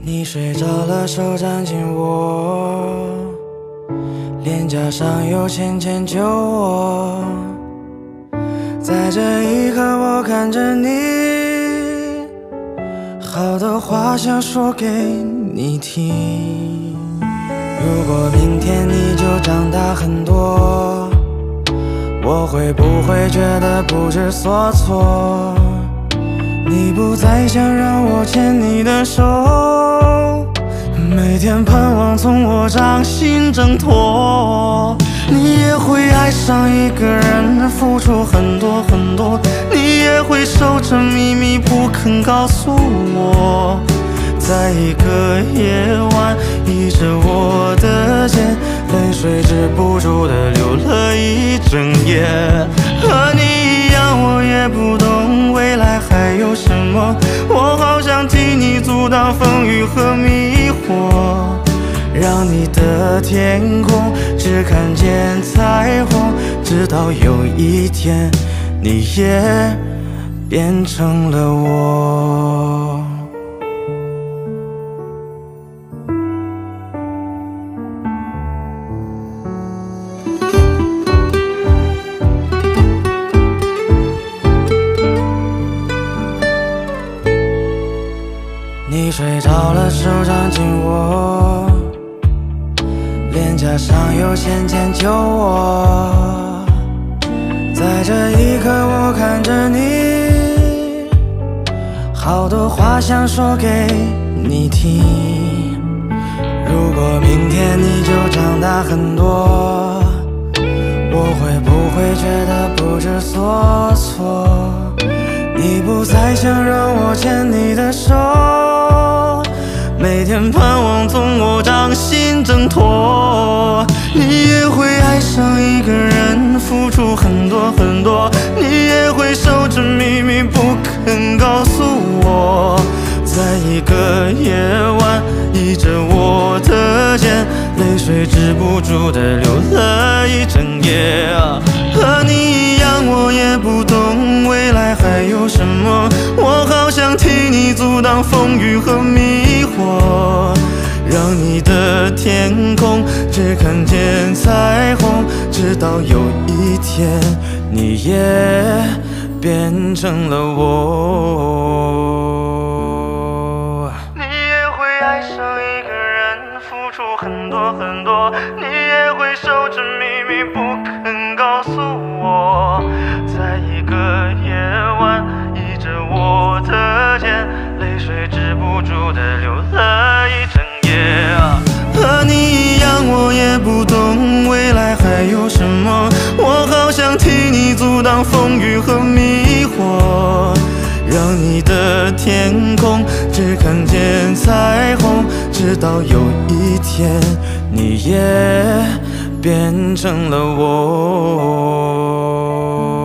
你睡着了，手掌紧握，脸颊上有浅浅酒窝。在这一刻，我看着你，好多话想说给你听。如果明天你就长大很多，我会不会觉得不知所措？你不再想让我牵你的手，每天盼望从我掌心挣脱。你也会爱上一个人，付出很多很多，你也会守着秘密不肯告诉我。在一个夜晚，依着我的肩，泪水止不住地流了一整夜。和你一样，我也不懂未来还有什么，我好想替你阻挡风雨和迷惑，让你的天空只看见彩虹，直到有一天你也变成了我。你睡着了，手掌紧握，脸颊上有浅浅酒窝。在这一刻，我看着你，好多话想说给你听。如果明天你就长大很多，我会不会觉得不知所措？你不再想让我牵你的手，每天盼望从我掌心挣脱。你也会爱上一个人，付出很多很多，你也会守着秘密不肯告诉我。在一个夜晚，依着我的肩，泪水止不住地流了一整夜。和你一样，我也不懂未来还有什么，我好想替你阻挡风雨和迷惑，让你的天空只看见彩虹，直到有一天你也变成了我。你也会爱上一个人，付出很多很多，你也会守着秘密不肯告诉我。在一个夜晚，依着我的肩，泪水止不住地流了一整夜。和你一样，我也不懂未来还有什么，我好想替你阻挡风雨和迷惑，让你的天空只看见彩虹，直到有一天你也变成了我。